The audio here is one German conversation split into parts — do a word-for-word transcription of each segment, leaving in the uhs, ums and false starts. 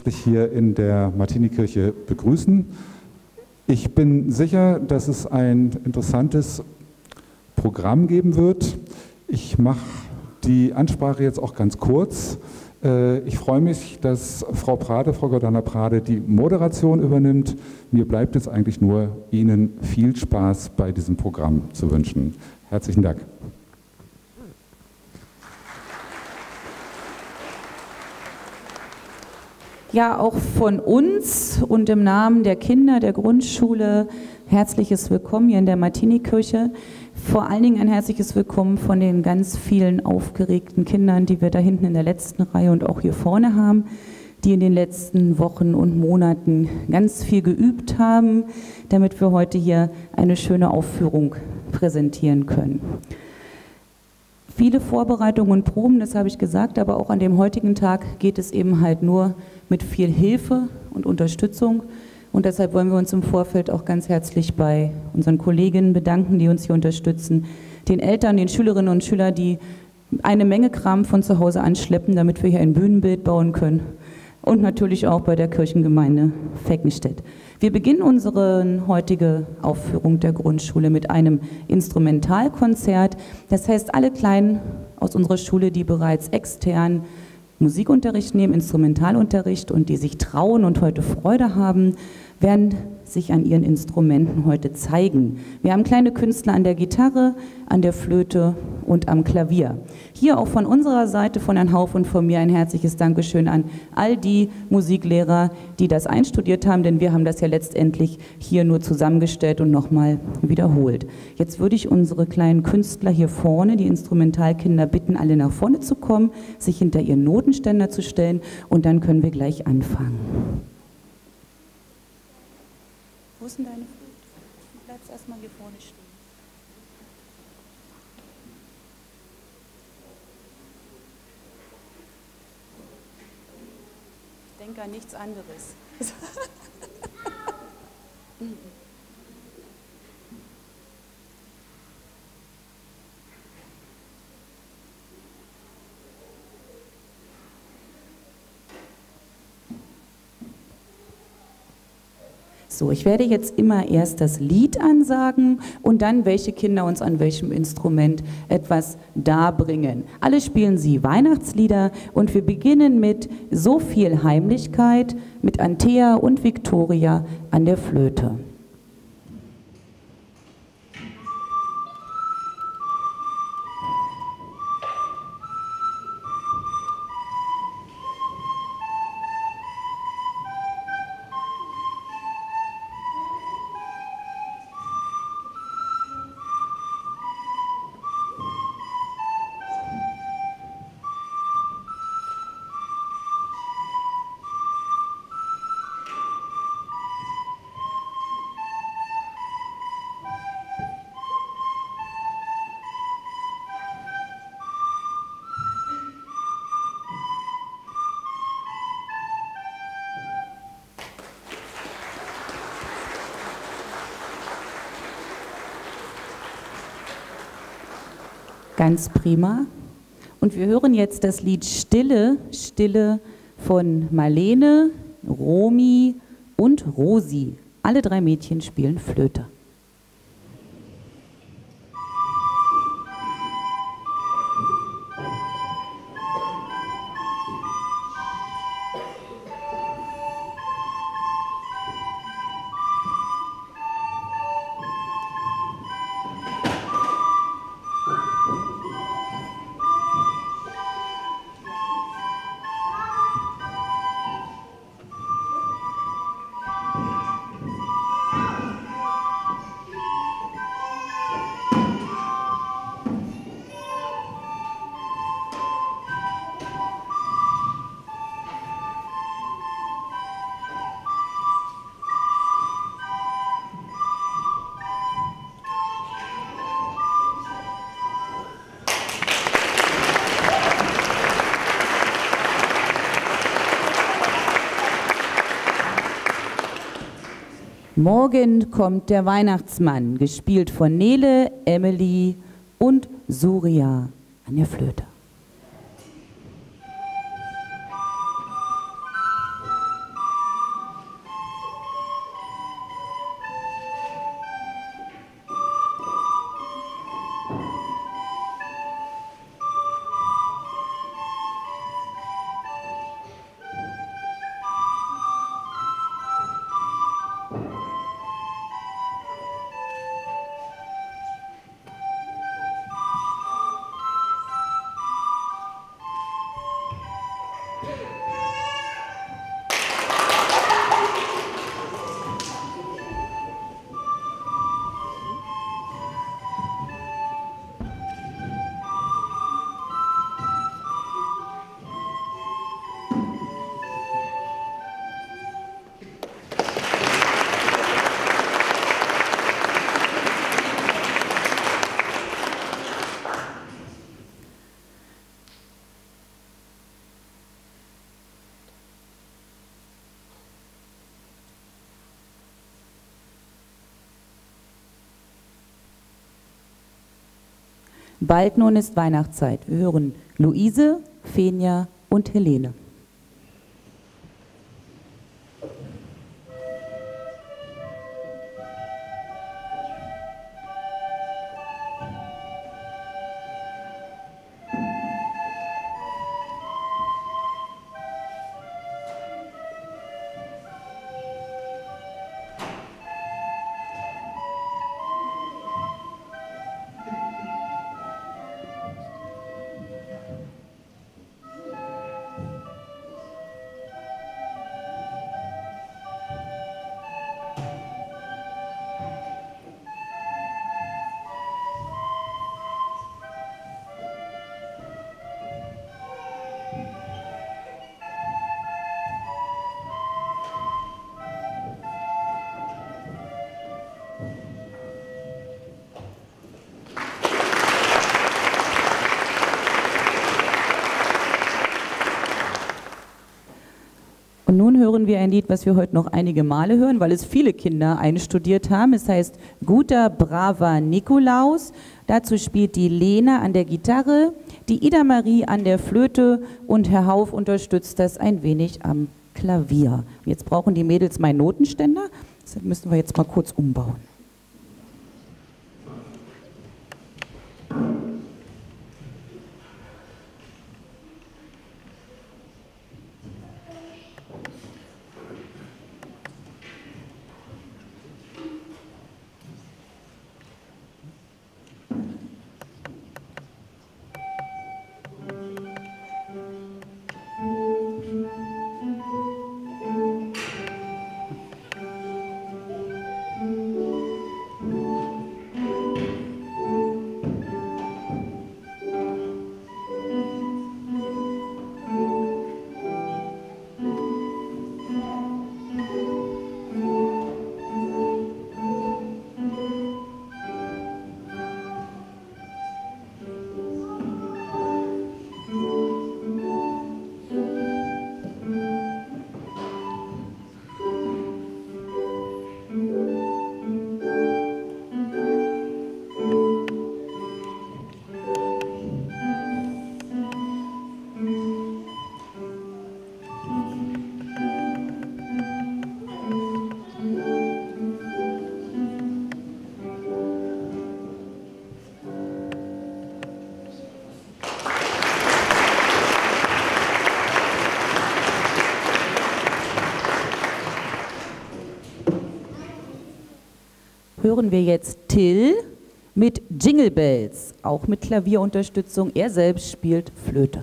herzlich hier in der Martinikirche begrüßen. Ich bin sicher, dass es ein interessantes Programm geben wird. Ich mache die Ansprache jetzt auch ganz kurz. Ich freue mich, dass Frau Prade, Frau Gordana Prade, die Moderation übernimmt. Mir bleibt jetzt eigentlich nur, Ihnen viel Spaß bei diesem Programm zu wünschen. Herzlichen Dank. Ja, auch von uns und im Namen der Kinder der Grundschule herzliches Willkommen hier in der Martinikirche. Vor allen Dingen ein herzliches Willkommen von den ganz vielen aufgeregten Kindern, die wir da hinten in der letzten Reihe und auch hier vorne haben, die in den letzten Wochen und Monaten ganz viel geübt haben, damit wir heute hier eine schöne Aufführung präsentieren können. Viele Vorbereitungen und Proben, das habe ich gesagt, aber auch an dem heutigen Tag geht es eben halt nur mit viel Hilfe und Unterstützung. Und deshalb wollen wir uns im Vorfeld auch ganz herzlich bei unseren Kolleginnen bedanken, die uns hier unterstützen, den Eltern, den Schülerinnen und Schülern, die eine Menge Kram von zu Hause anschleppen, damit wir hier ein Bühnenbild bauen können. Und natürlich auch bei der Kirchengemeinde Feckenstedt. Wir beginnen unsere heutige Aufführung der Grundschule mit einem Instrumentalkonzert. Das heißt, alle Kleinen aus unserer Schule, die bereits extern Musikunterricht nehmen, Instrumentalunterricht und die sich trauen und heute Freude haben, werden sich an ihren Instrumenten heute zeigen. Wir haben kleine Künstler an der Gitarre, an der Flöte und am Klavier. Hier auch von unserer Seite, von Herrn Hauf und von mir ein herzliches Dankeschön an all die Musiklehrer, die das einstudiert haben, denn wir haben das ja letztendlich hier nur zusammengestellt und nochmal wiederholt. Jetzt würde ich unsere kleinen Künstler hier vorne, die Instrumentalkinder, bitten, alle nach vorne zu kommen, sich hinter ihren Notenständer zu stellen und dann können wir gleich anfangen. Wo ist denn deine Flöte? Du bleibst erstmal hier vorne stehen. Ich denke an nichts anderes. So, ich werde jetzt immer erst das Lied ansagen und dann, welche Kinder uns an welchem Instrument etwas darbringen. Alle spielen sie Weihnachtslieder und wir beginnen mit So viel Heimlichkeit mit Antea und Viktoria an der Flöte. Ganz prima. Und wir hören jetzt das Lied Stille, Stille von Marlene, Romy und Rosi. Alle drei Mädchen spielen Flöte. Morgen kommt der Weihnachtsmann, gespielt von Nele, Emily und Surya an der Flöte. Bald nun ist Weihnachtszeit. Wir hören Luise, Fenja und Helene. Und nun hören wir ein Lied, was wir heute noch einige Male hören, weil es viele Kinder einstudiert haben. Es heißt Guter, braver Nikolaus. Dazu spielt die Lena an der Gitarre, die Ida Marie an der Flöte und Herr Hauf unterstützt das ein wenig am Klavier. Jetzt brauchen die Mädels meinen Notenständer, deshalb müssen wir jetzt mal kurz umbauen. Hören wir jetzt Till mit Jingle Bells, auch mit Klavierunterstützung. Er selbst spielt Flöte.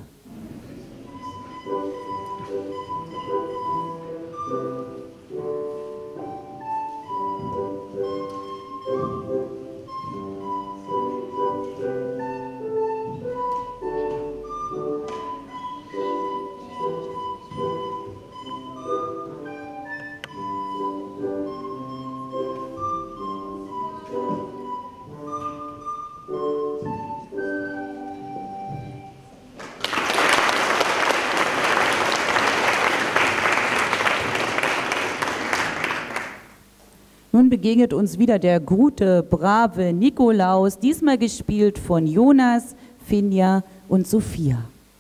Nun begegnet uns wieder der gute, brave Nikolaus, diesmal gespielt von Jonas, Finja und Sophia.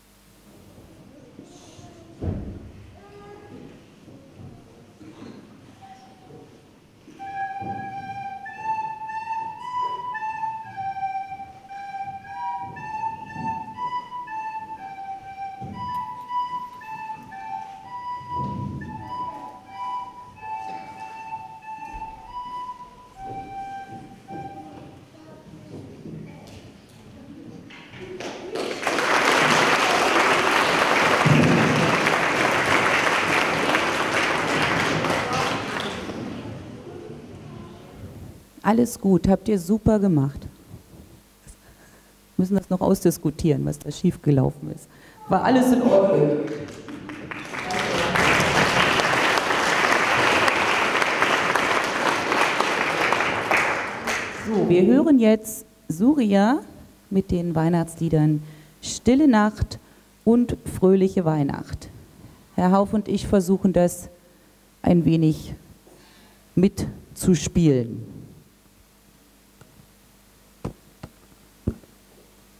Alles gut, habt ihr super gemacht. Wir müssen das noch ausdiskutieren, was da schiefgelaufen ist. War alles in Ordnung. So, wir hören jetzt Surya mit den Weihnachtsliedern Stille Nacht und Fröhliche Weihnacht. Herr Hauf und ich versuchen das ein wenig mitzuspielen.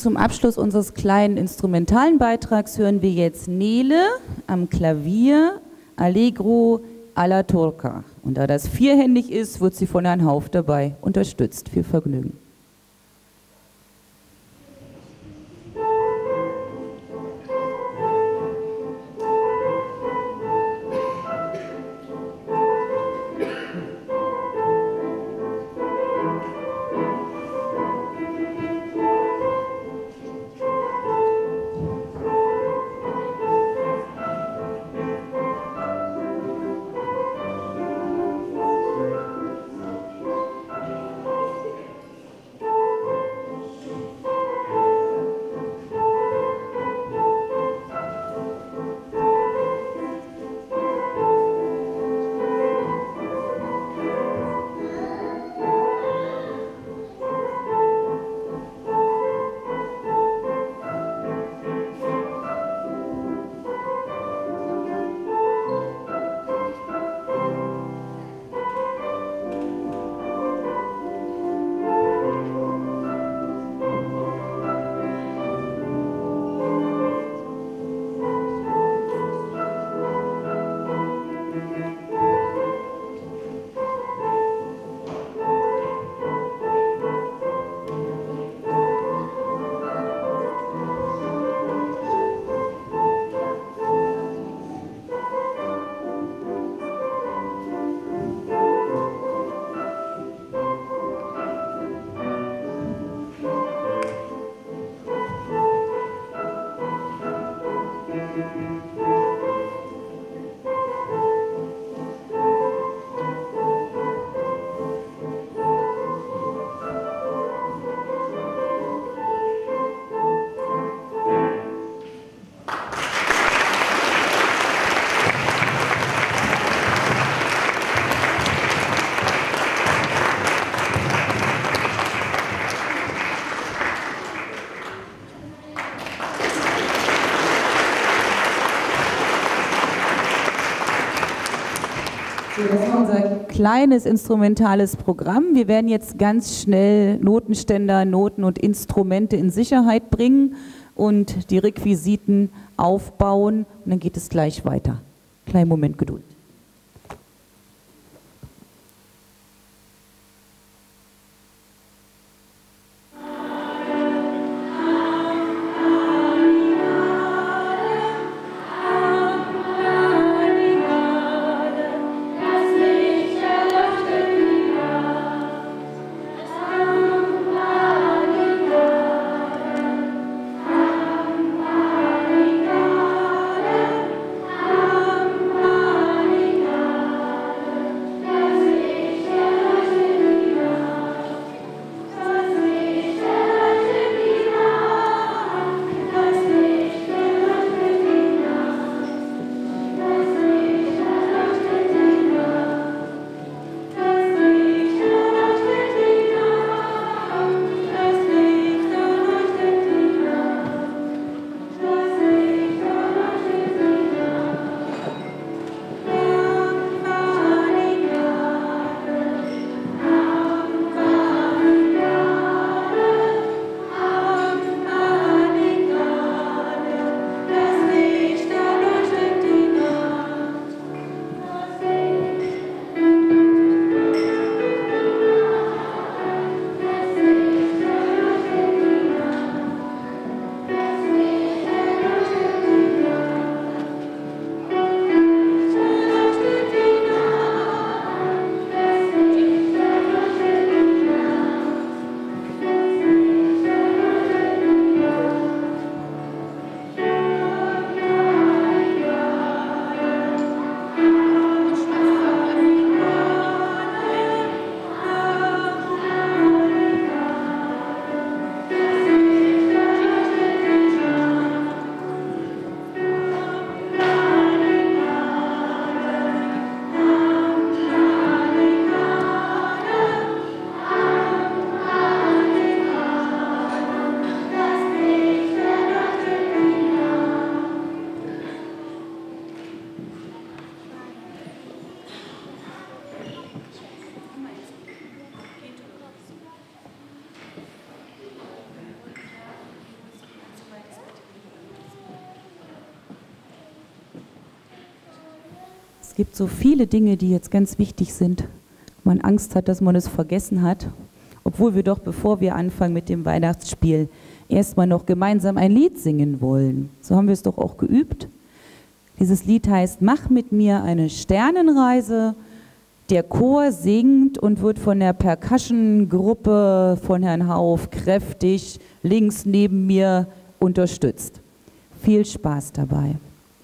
zum Abschluss unseres kleinen instrumentalen Beitrags hören wir jetzt Nele am Klavier, Allegro alla Turca. Und da das vierhändig ist, wird sie von Herrn Hauf dabei unterstützt. Viel Vergnügen. Das ist unser kleines instrumentales Programm. Wir werden jetzt ganz schnell Notenständer, Noten und Instrumente in Sicherheit bringen und die Requisiten aufbauen. Und dann geht es gleich weiter. Kleinen Moment Geduld. Bye. Es gibt so viele Dinge, die jetzt ganz wichtig sind. Man Angst hat, dass man es vergessen hat, obwohl wir doch, bevor wir anfangen mit dem Weihnachtsspiel, erstmal noch gemeinsam ein Lied singen wollen. So haben wir es doch auch geübt. Dieses Lied heißt "Mach mit mir eine Sternenreise". Der Chor singt und wird von der Percussion-Gruppe von Herrn Hauf kräftig links neben mir unterstützt. Viel Spaß dabei.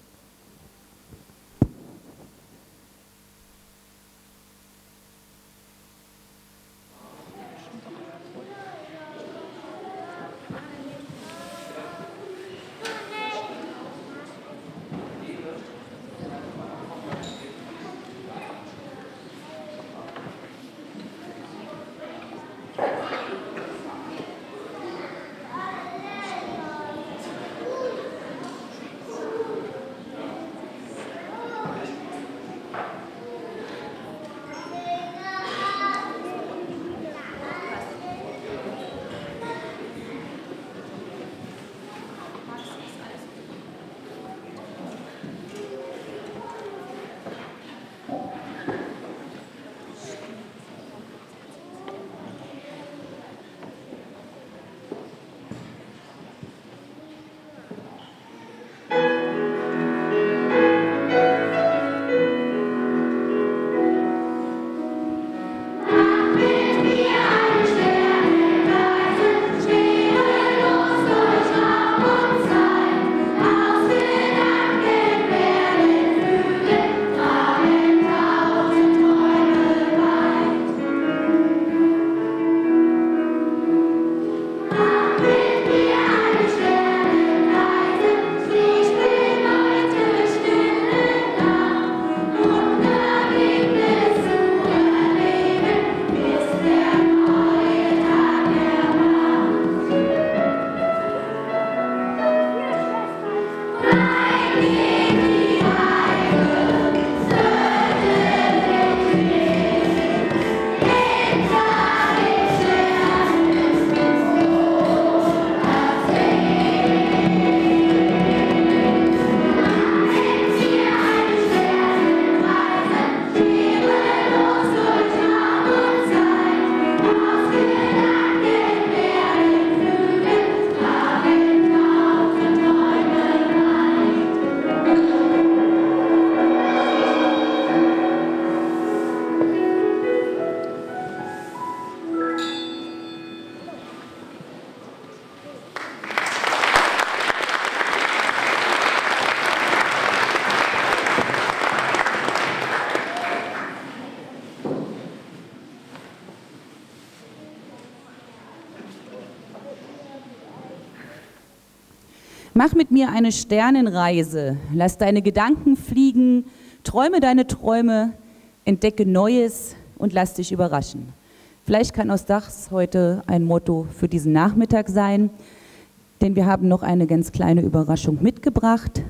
Mach mit mir eine Sternenreise, lass deine Gedanken fliegen, träume deine Träume, entdecke Neues und lass dich überraschen. Vielleicht kann aus das heute ein Motto für diesen Nachmittag sein, denn wir haben noch eine ganz kleine Überraschung mitgebracht.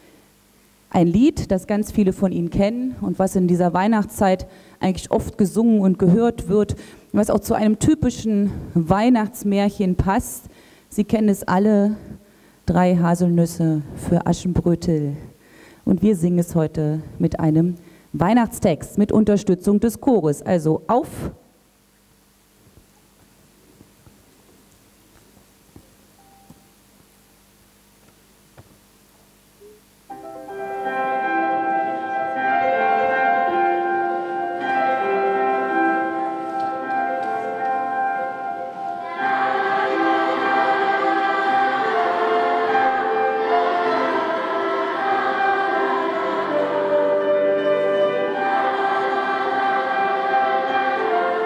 Ein Lied, das ganz viele von Ihnen kennen und was in dieser Weihnachtszeit eigentlich oft gesungen und gehört wird, was auch zu einem typischen Weihnachtsmärchen passt. Sie kennen es alle, drei Haselnüsse für Aschenbrötel. Und wir singen es heute mit einem Weihnachtstext mit Unterstützung des Chores. Also auf! Thank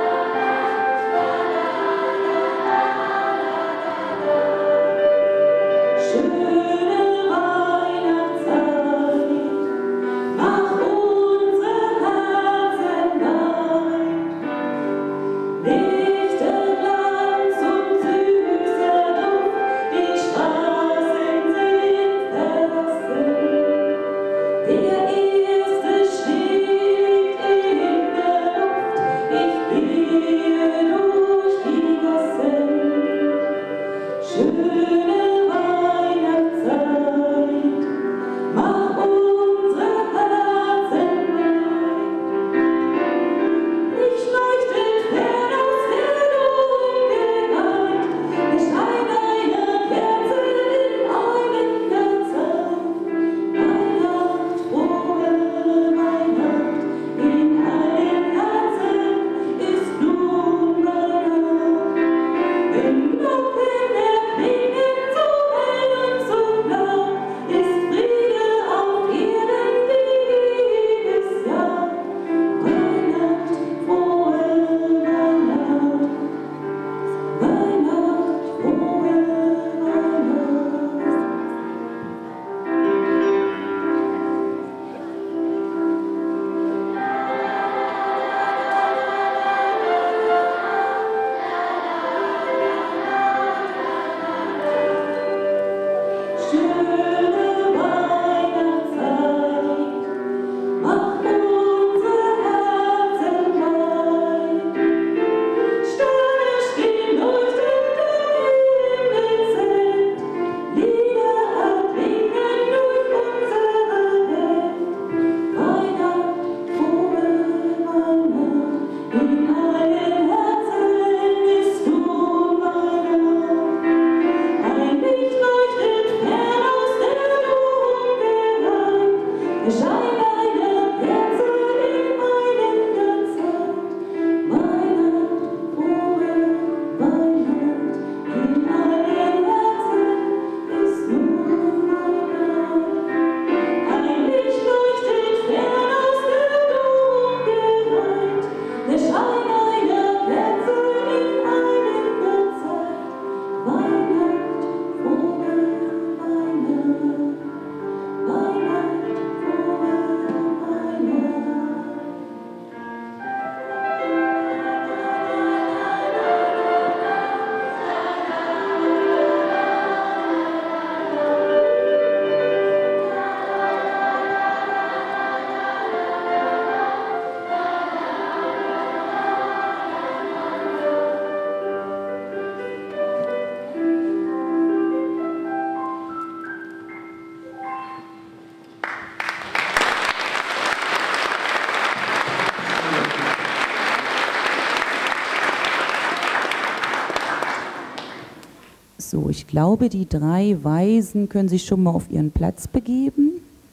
So, ich glaube, die drei Weisen können sich schon mal auf ihren Platz begeben.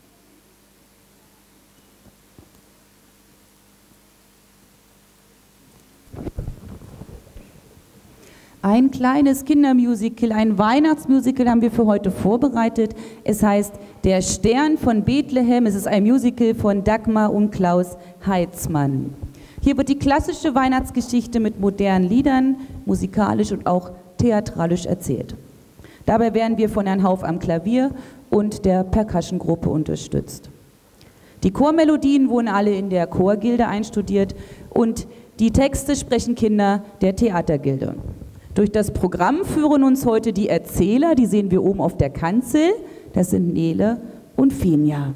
Ein kleines Kindermusical, ein Weihnachtsmusical haben wir für heute vorbereitet. Es heißt Der Stern von Bethlehem. Es ist ein Musical von Dagmar und Klaus Heitzmann. Hier wird die klassische Weihnachtsgeschichte mit modernen Liedern, musikalisch und auch theatralisch erzählt. Dabei werden wir von Herrn Hauf am Klavier und der Percussion-Gruppe unterstützt. Die Chormelodien wurden alle in der Chorgilde einstudiert und die Texte sprechen Kinder der Theatergilde. Durch das Programm führen uns heute die Erzähler, die sehen wir oben auf der Kanzel, das sind Nele und Finja.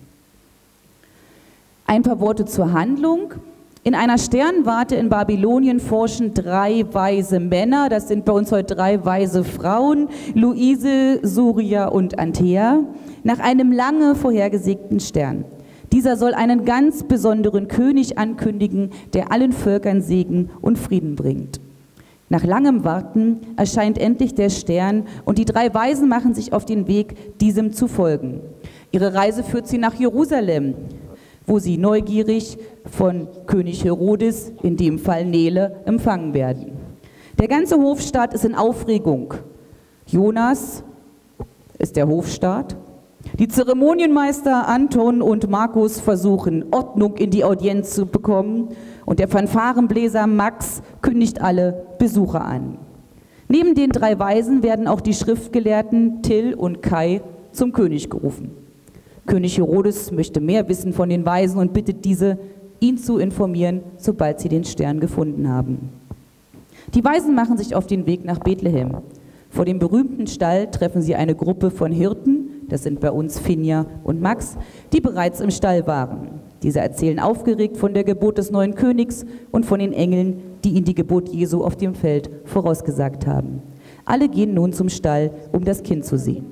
Ein paar Worte zur Handlung. In einer Sternwarte in Babylonien forschen drei weise Männer, das sind bei uns heute drei weise Frauen, Luise, Surya und Antea, nach einem lange vorhergesägten Stern. Dieser soll einen ganz besonderen König ankündigen, der allen Völkern Segen und Frieden bringt. Nach langem Warten erscheint endlich der Stern und die drei Weisen machen sich auf den Weg, diesem zu folgen. Ihre Reise führt sie nach Jerusalem, wo sie neugierig von König Herodes, in dem Fall Nele, empfangen werden. Der ganze Hofstaat ist in Aufregung. Jonas ist der Hofstaat. Die Zeremonienmeister Anton und Markus versuchen, Ordnung in die Audienz zu bekommen und der Fanfarenbläser Max kündigt alle Besucher an. Neben den drei Weisen werden auch die Schriftgelehrten Till und Kai zum König gerufen. König Herodes möchte mehr wissen von den Weisen und bittet diese, ihn zu informieren, sobald sie den Stern gefunden haben. Die Weisen machen sich auf den Weg nach Bethlehem. Vor dem berühmten Stall treffen sie eine Gruppe von Hirten, das sind bei uns Finja und Max, die bereits im Stall waren. Diese erzählen aufgeregt von der Geburt des neuen Königs und von den Engeln, die ihnen die Geburt Jesu auf dem Feld vorausgesagt haben. Alle gehen nun zum Stall, um das Kind zu sehen.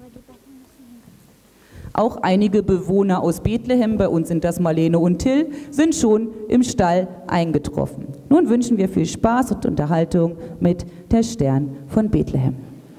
Auch einige Bewohner aus Bethlehem, bei uns sind das Marlene und Till, sind schon im Stall eingetroffen. Nun wünschen wir viel Spaß und Unterhaltung mit Der Stern von Bethlehem.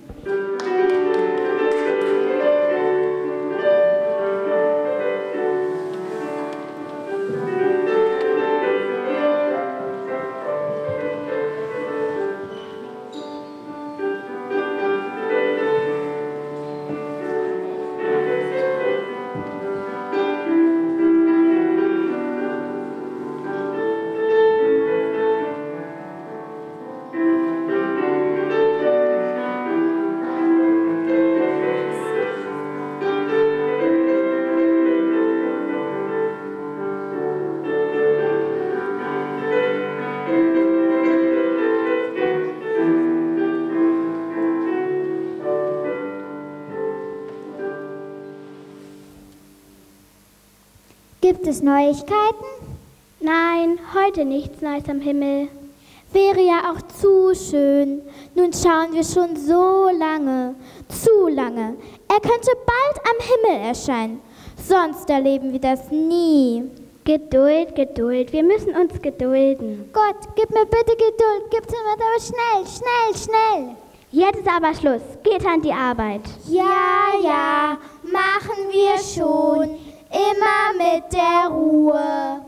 Gibt es Neuigkeiten? Nein, heute nichts Neues am Himmel. Wäre ja auch zu schön. Nun schauen wir schon so lange, zu lange. Er könnte bald am Himmel erscheinen. Sonst erleben wir das nie. Geduld, Geduld. Wir müssen uns gedulden. Gott, gib mir bitte Geduld. Gib sie mir aber schnell, schnell, schnell. Jetzt ist aber Schluss. Geht an die Arbeit. Ja, ja, machen wir schon. Immer mit der Ruhe.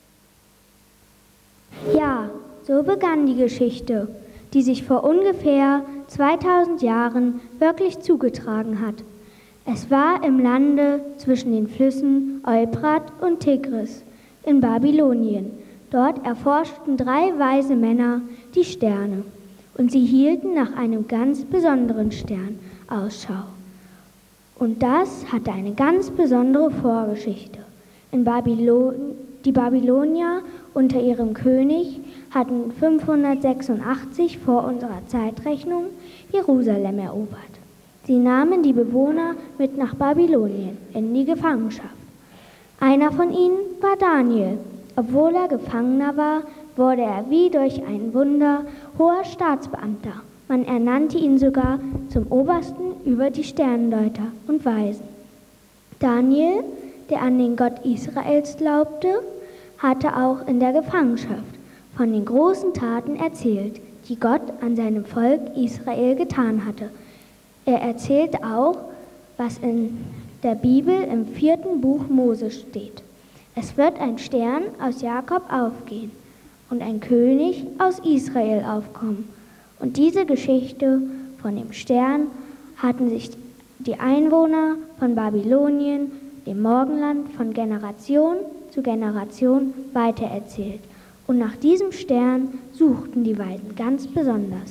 Ja, so begann die Geschichte, die sich vor ungefähr zweitausend Jahren wirklich zugetragen hat. Es war im Lande zwischen den Flüssen Euphrat und Tigris in Babylonien. Dort erforschten drei weise Männer die Sterne und sie hielten nach einem ganz besonderen Stern Ausschau. Und das hatte eine ganz besondere Vorgeschichte. In Babylon, die Babylonier unter ihrem König hatten fünfhundertsechsundachtzig vor unserer Zeitrechnung Jerusalem erobert. Sie nahmen die Bewohner mit nach Babylonien in die Gefangenschaft. Einer von ihnen war Daniel. Obwohl er Gefangener war, wurde er wie durch ein Wunder hoher Staatsbeamter. Man ernannte ihn sogar zum Obersten über die Sterndeuter und Weisen. Daniel, der an den Gott Israels glaubte, hatte auch in der Gefangenschaft von den großen Taten erzählt, die Gott an seinem Volk Israel getan hatte. Er erzählt auch, was in der Bibel im vierten Buch Mose steht. Es wird ein Stern aus Jakob aufgehen und ein König aus Israel aufkommen. Und diese Geschichte von dem Stern hatten sich die Einwohner von Babylonien, dem Morgenland, von Generation zu Generation weitererzählt. Und nach diesem Stern suchten die Weisen ganz besonders.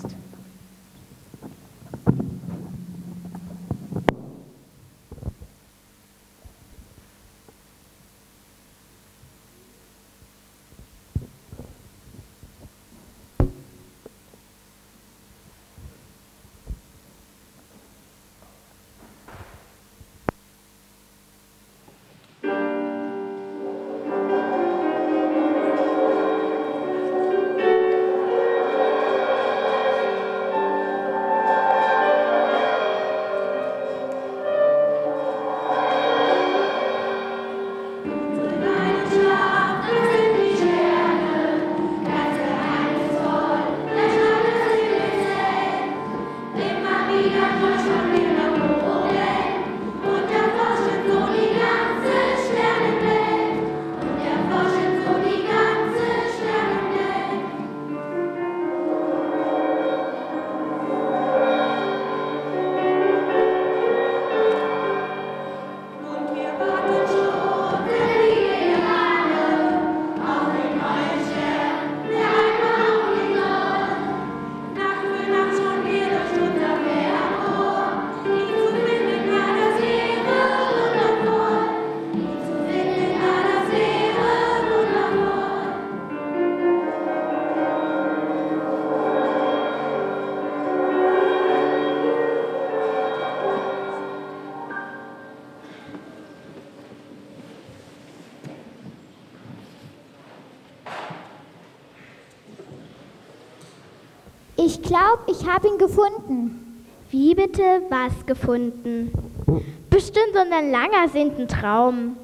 Ich glaube, ich habe ihn gefunden. Wie bitte was gefunden? Bestimmt so ein langer Traum.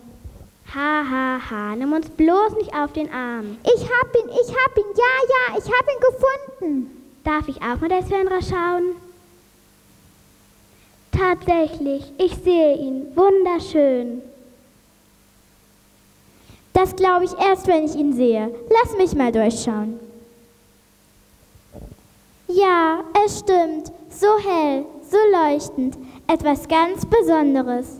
Ha, ha, ha, nimm uns bloß nicht auf den Arm. Ich hab ihn, ich hab ihn, ja, ja, ich hab ihn gefunden. Darf ich auch mal das Fernrohr schauen? Tatsächlich, ich sehe ihn, wunderschön. Das glaube ich erst, wenn ich ihn sehe. Lass mich mal durchschauen. Ja, es stimmt. So hell, so leuchtend. Etwas ganz Besonderes.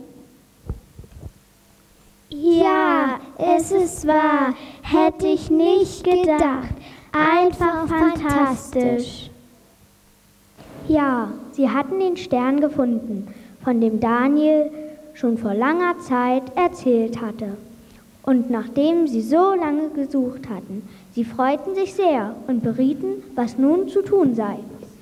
Ja, es ist wahr. Hätte ich nicht gedacht. Einfach fantastisch. Ja, sie hatten den Stern gefunden, von dem Daniel schon vor langer Zeit erzählt hatte. Und nachdem sie so lange gesucht hatten, sie freuten sich sehr und berieten, was nun zu tun sei.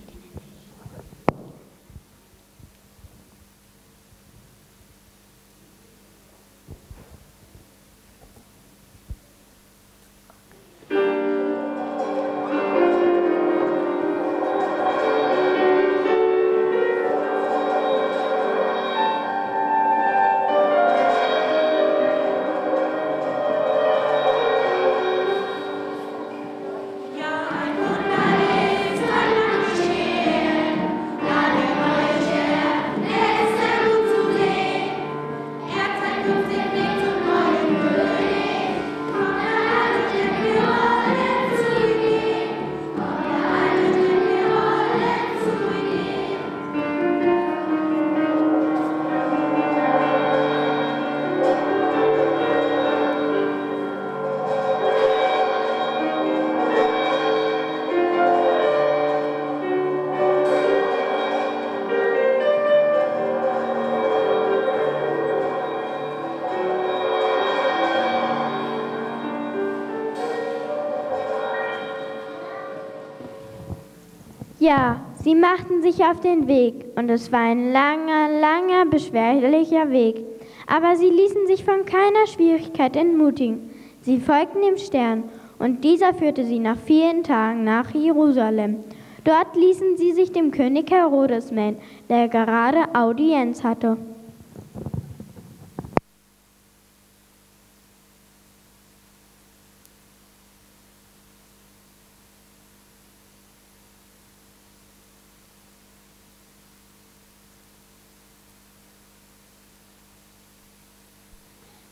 Ja, sie machten sich auf den Weg, und es war ein langer, langer, beschwerlicher Weg. Aber sie ließen sich von keiner Schwierigkeit entmutigen. Sie folgten dem Stern, und dieser führte sie nach vielen Tagen nach Jerusalem. Dort ließen sie sich dem König Herodes melden, der gerade Audienz hatte.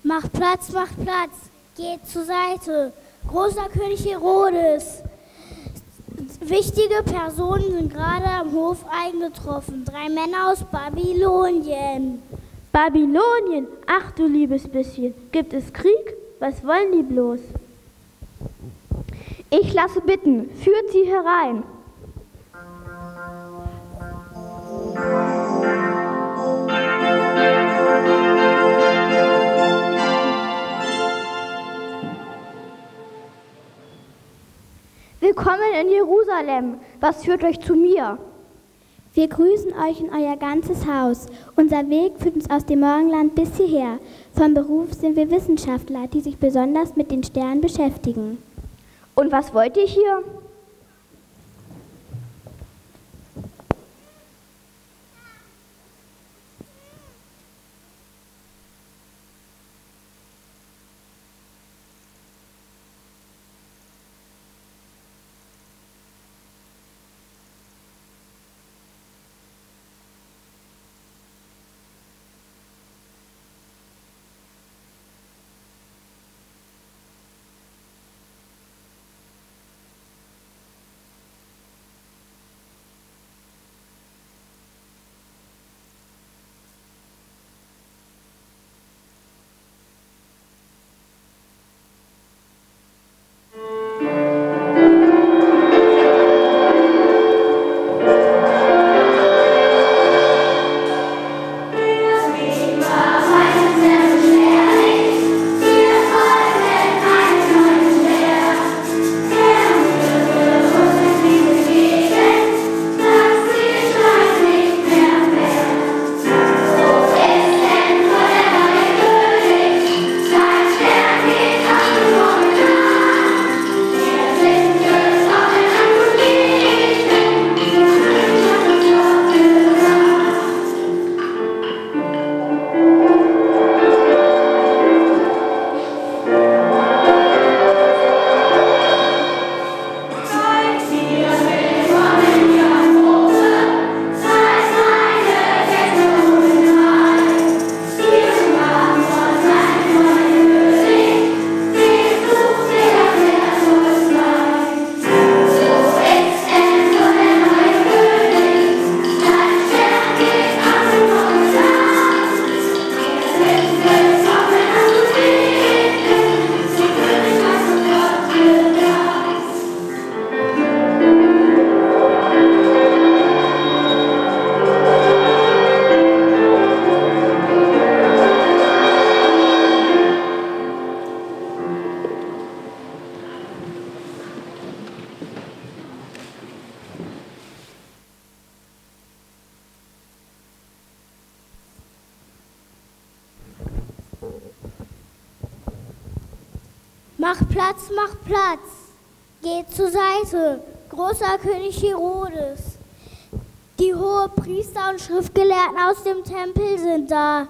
Macht Platz, macht Platz, geht zur Seite. Großer König Herodes. Wichtige Personen sind gerade am Hof eingetroffen. Drei Männer aus Babylonien. Babylonien? Ach du liebes bisschen. Gibt es Krieg? Was wollen die bloß? Ich lasse bitten, führt sie herein. Willkommen in Jerusalem. Was führt euch zu mir? Wir grüßen euch in euer ganzes Haus. Unser Weg führt uns aus dem Morgenland bis hierher. Vom Beruf sind wir Wissenschaftler, die sich besonders mit den Sternen beschäftigen. Und was wollt ihr hier? Macht Platz, macht Platz, geht zur Seite, großer König Herodes. Die Hohepriester und Schriftgelehrten aus dem Tempel sind da.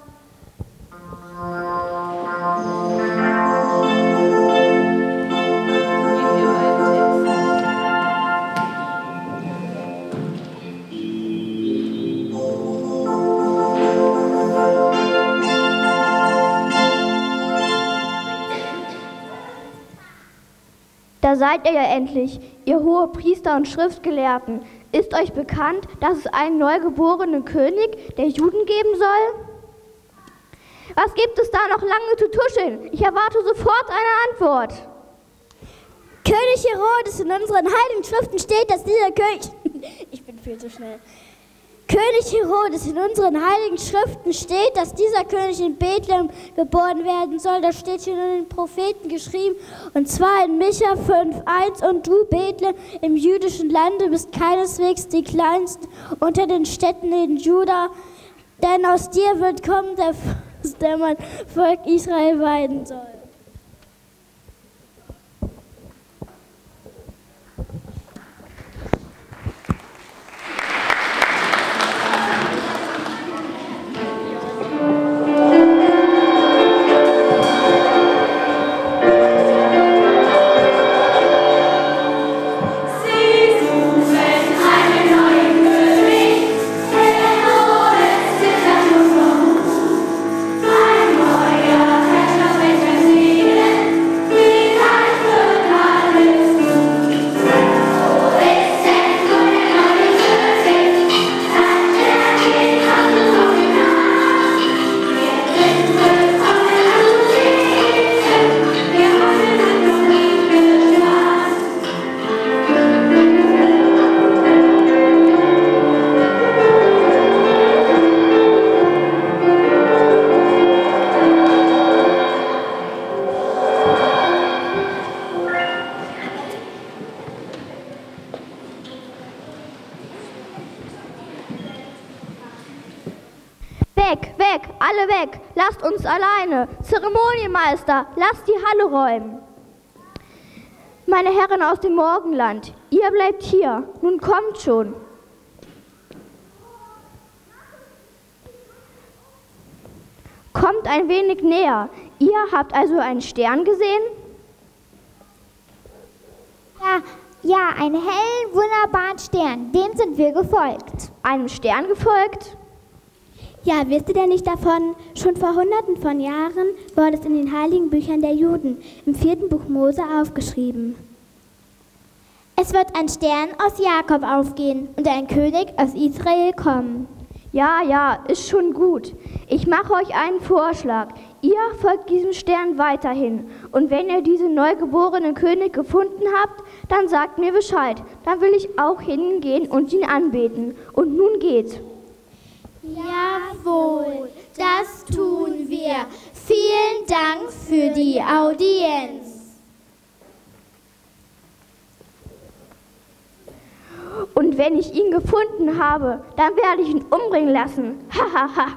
Da seid ihr ja endlich, ihr Hohepriester und Schriftgelehrten. Ist euch bekannt, dass es einen neugeborenen König der Juden geben soll? Was gibt es da noch lange zu tuscheln? Ich erwarte sofort eine Antwort. König Herodes, in unseren heiligen Schriften steht, dass dieser König... Ich bin viel zu schnell. König Herodes, in unseren heiligen Schriften steht, dass dieser König in Bethlehem geboren werden soll. Das steht schon in den Propheten geschrieben. Und zwar in Micha fünf eins. Und du, Bethlehem, im jüdischen Lande bist keineswegs die kleinste unter den Städten in Juda. Denn aus dir wird kommen, der, der mein Volk Israel weiden soll. Ein neuer Herrscher Alle weg, lasst uns alleine. Zeremonienmeister, lasst die Halle räumen. Meine Herren aus dem Morgenland, ihr bleibt hier, nun kommt schon. Kommt ein wenig näher. Ihr habt also einen Stern gesehen? Ja, ja, einen hellen, wunderbaren Stern. Dem sind wir gefolgt. Einem Stern gefolgt? Ja, wisst ihr denn nicht davon? Schon vor Hunderten von Jahren wurde es in den heiligen Büchern der Juden, im vierten Buch Mose, aufgeschrieben. Es wird ein Stern aus Jakob aufgehen und ein König aus Israel kommen. Ja, ja, ist schon gut. Ich mache euch einen Vorschlag. Ihr folgt diesem Stern weiterhin. Und wenn ihr diesen neugeborenen König gefunden habt, dann sagt mir Bescheid. Dann will ich auch hingehen und ihn anbeten. Und nun geht's. Jawohl, das tun wir. Vielen Dank für die Audienz. Und wenn ich ihn gefunden habe, dann werde ich ihn umbringen lassen. Hahaha. Ha, ha.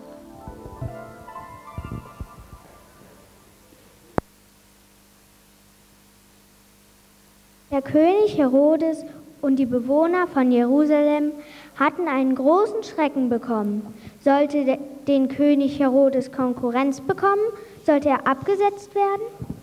Der König Herodes und die Bewohner von Jerusalem hatten einen großen Schrecken bekommen. Sollte de- den König Herodes Konkurrenz bekommen, sollte er abgesetzt werden?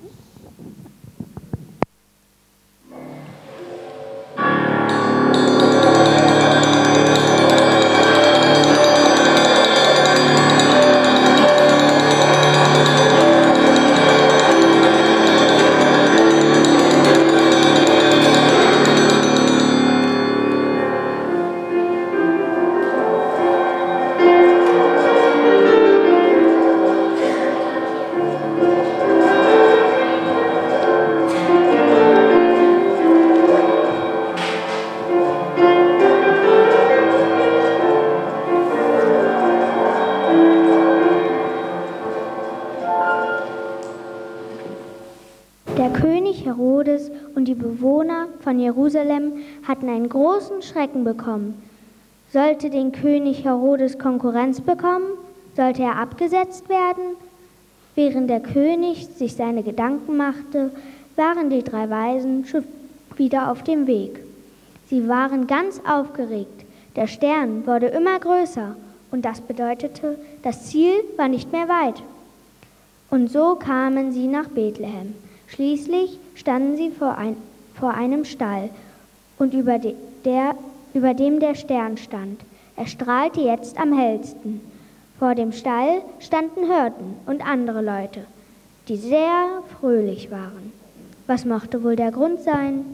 Herodes und die Bewohner von Jerusalem hatten einen großen Schrecken bekommen. Sollte den König Herodes Konkurrenz bekommen, sollte er abgesetzt werden. Während der König sich seine Gedanken machte, waren die drei Weisen schon wieder auf dem Weg. Sie waren ganz aufgeregt. Der Stern wurde immer größer und das bedeutete, das Ziel war nicht mehr weit. Und so kamen sie nach Bethlehem. Schließlich standen sie vor, ein, vor einem Stall und über, de, der, über dem der Stern stand. Er strahlte jetzt am hellsten. Vor dem Stall standen Hirten und andere Leute, die sehr fröhlich waren. Was mochte wohl der Grund sein?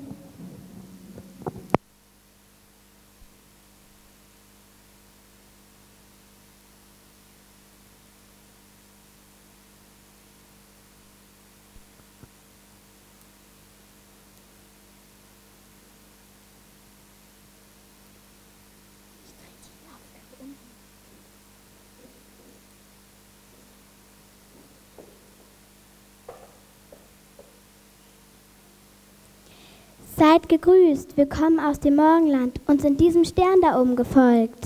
Seid gegrüßt, wir kommen aus dem Morgenland und sind diesem Stern da oben gefolgt.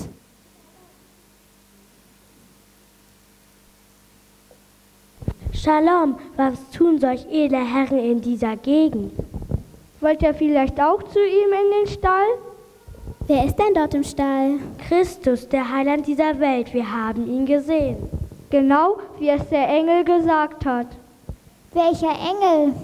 Shalom, was tun solch edle Herren in dieser Gegend? Wollt ihr vielleicht auch zu ihm in den Stall? Wer ist denn dort im Stall? Christus, der Heiland dieser Welt, wir haben ihn gesehen. Genau, wie es der Engel gesagt hat. Welcher Engel?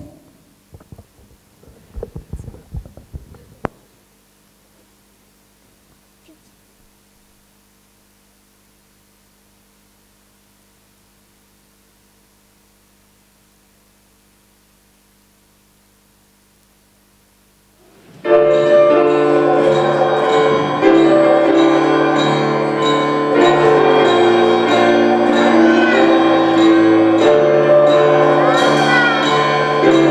Thank you.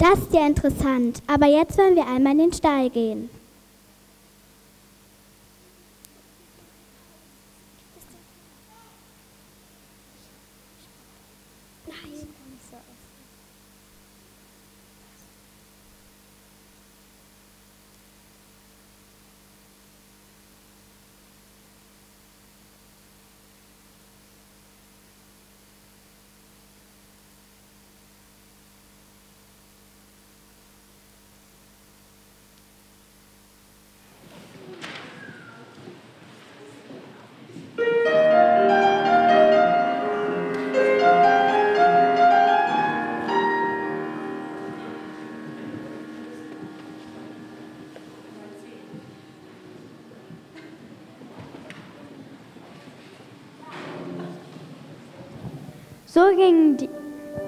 Das ist ja interessant, aber jetzt wollen wir einmal in den Stall gehen. So gingen die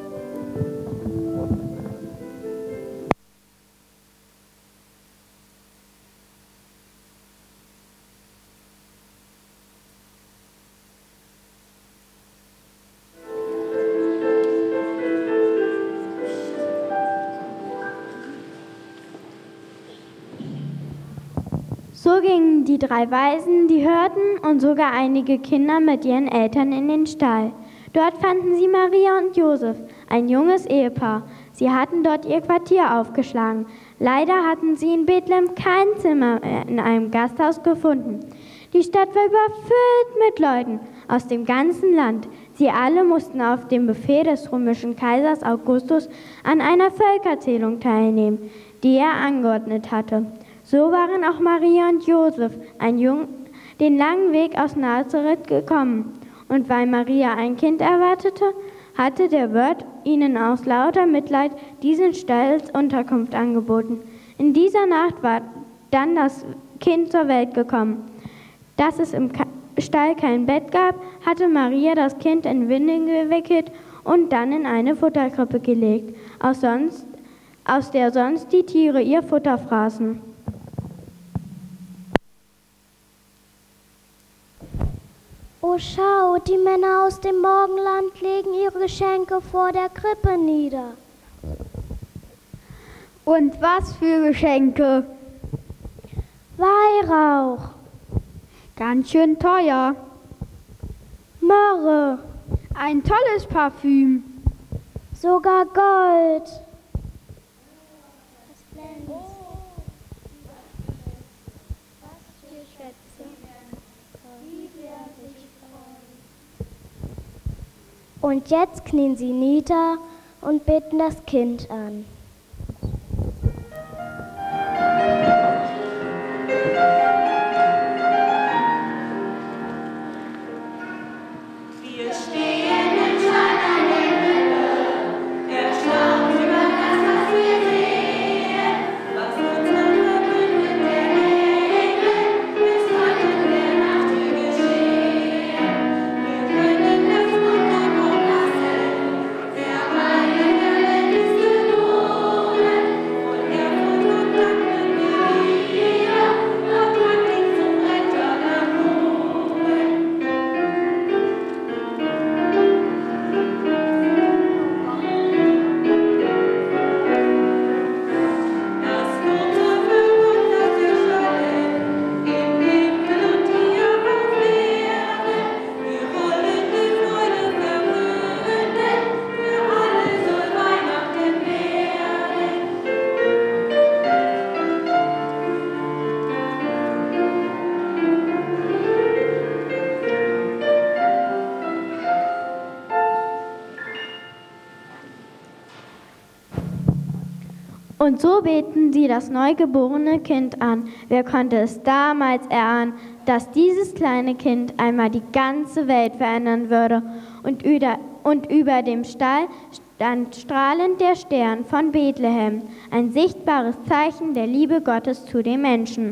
So gingen die drei Weisen, die Hirten und sogar einige Kinder mit ihren Eltern in den Stall. Dort fanden sie Maria und Josef, ein junges Ehepaar. Sie hatten dort ihr Quartier aufgeschlagen. Leider hatten sie in Bethlehem kein Zimmer in einem Gasthaus gefunden. Die Stadt war überfüllt mit Leuten aus dem ganzen Land. Sie alle mussten auf dem Befehl des römischen Kaisers Augustus an einer Völkerzählung teilnehmen, die er angeordnet hatte. So waren auch Maria und Josef, ein Jung, den langen Weg aus Nazareth gekommen. Und weil Maria ein Kind erwartete, hatte der Wirt ihnen aus lauter Mitleid diesen Stall als Unterkunft angeboten. In dieser Nacht war dann das Kind zur Welt gekommen. Dass es im Stall kein Bett gab, hatte Maria das Kind in Windeln gewickelt und dann in eine Futterkrippe gelegt, aus, sonst, aus der sonst die Tiere ihr Futter fraßen. Oh, schau, die Männer aus dem Morgenland legen ihre Geschenke vor der Krippe nieder. Und was für Geschenke? Weihrauch. Ganz schön teuer. Myrrhe. Ein tolles Parfüm. Sogar Gold. Und jetzt knien sie nieder und beten das Kind an. Und so beten sie das neugeborene Kind an. Wer konnte es damals erahnen, dass dieses kleine Kind einmal die ganze Welt verändern würde? Und über, und über dem Stall stand strahlend der Stern von Bethlehem, ein sichtbares Zeichen der Liebe Gottes zu den Menschen.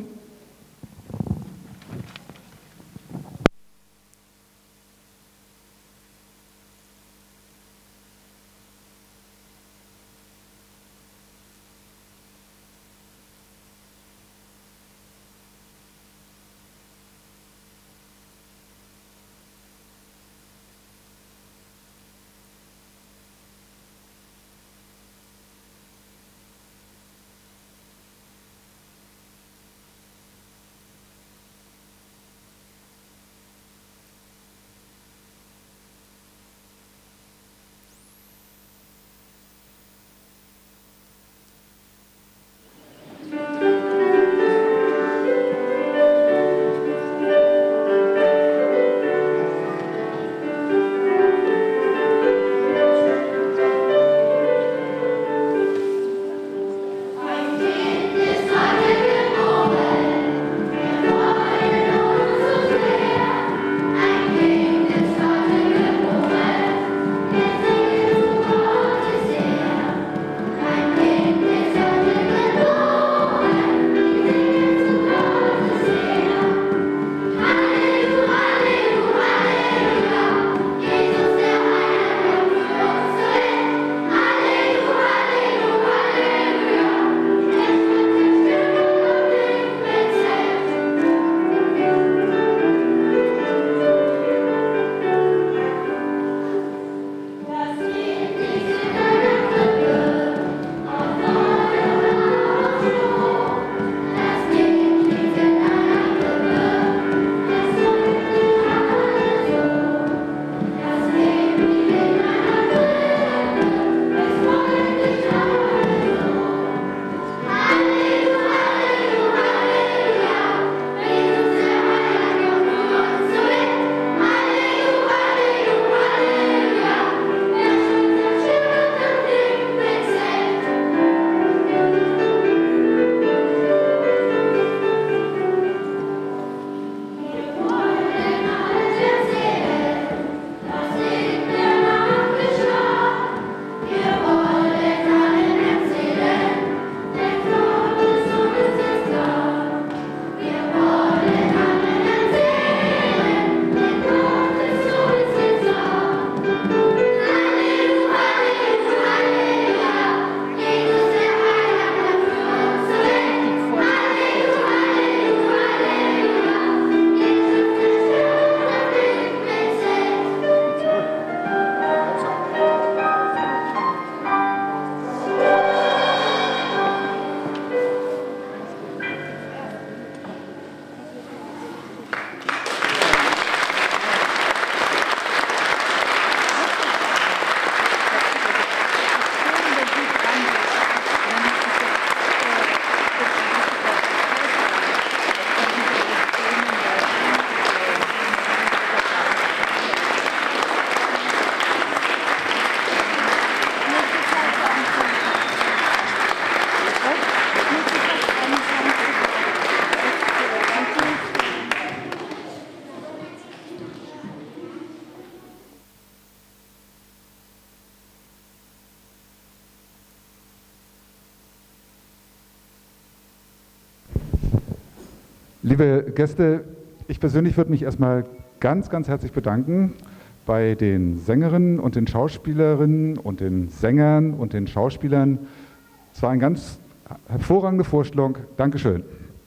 Liebe Gäste, ich persönlich würde mich erstmal ganz, ganz herzlich bedanken bei den Sängerinnen und den Schauspielerinnen und den Sängern und den Schauspielern. Es war eine ganz hervorragende Vorstellung. Dankeschön.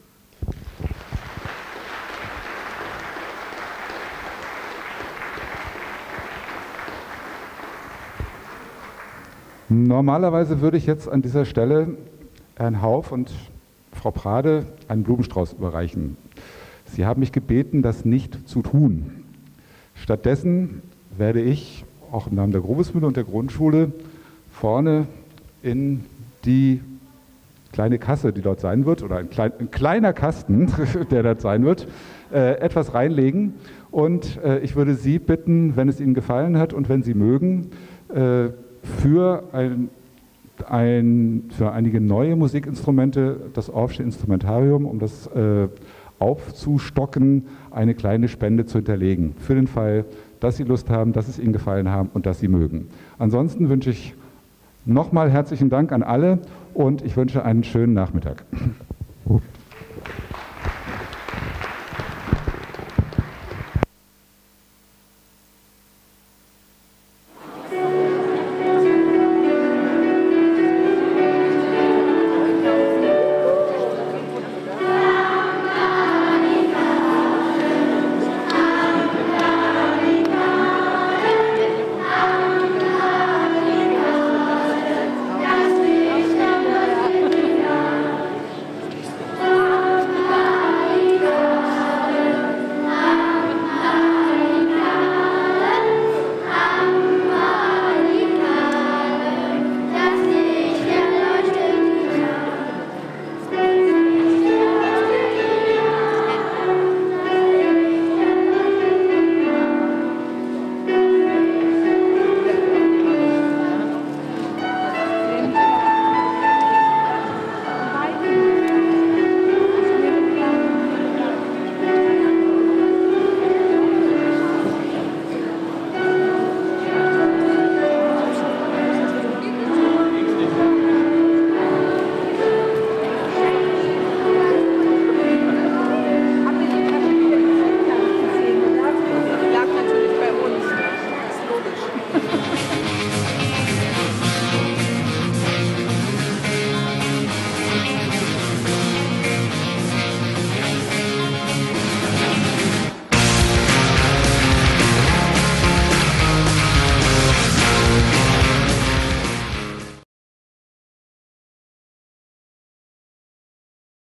Normalerweise würde ich jetzt an dieser Stelle Herrn Hauf und Frau Prade einen Blumenstrauß überreichen. Sie haben mich gebeten, das nicht zu tun. Stattdessen werde ich, auch im Namen der Grobesmühle und der Grundschule, vorne in die kleine Kasse, die dort sein wird, oder ein, klein, ein kleiner Kasten, der dort sein wird, äh, etwas reinlegen. Und äh, ich würde Sie bitten, wenn es Ihnen gefallen hat und wenn Sie mögen, äh, für, ein, ein, für einige neue Musikinstrumente, das Orffsche Instrumentarium, um das äh, aufzustocken, eine kleine Spende zu hinterlegen. Für den Fall, dass Sie Lust haben, dass es Ihnen gefallen haben und dass Sie mögen. Ansonsten wünsche ich nochmal herzlichen Dank an alle und ich wünsche einen schönen Nachmittag.